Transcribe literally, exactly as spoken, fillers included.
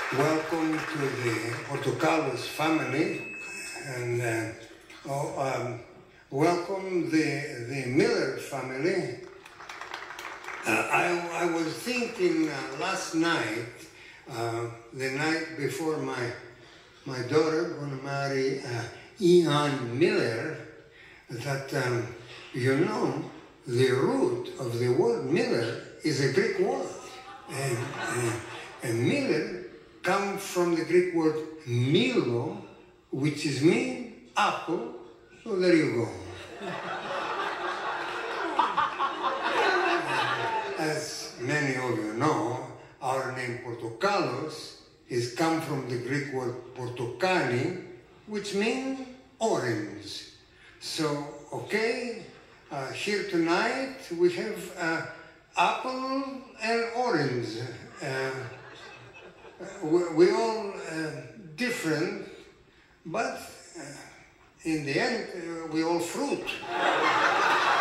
Welcome to the Portocalos family, and uh, oh, um, welcome the, the Miller family. Uh, I, I was thinking uh, last night, uh, the night before my, my daughter going to marry uh, Ian Miller, that, um, you know, the root of the word Miller is a Greek word. And, uh, and Miller comes from the Greek word milo, which is mean apple. So there you go. As many of you know, our name Portocalos is come from the Greek word portokali, which means orange. So, okay, uh, here tonight we have uh, apple and orange. Uh, we, we all uh, different, but uh, in the end, uh, we all fruit.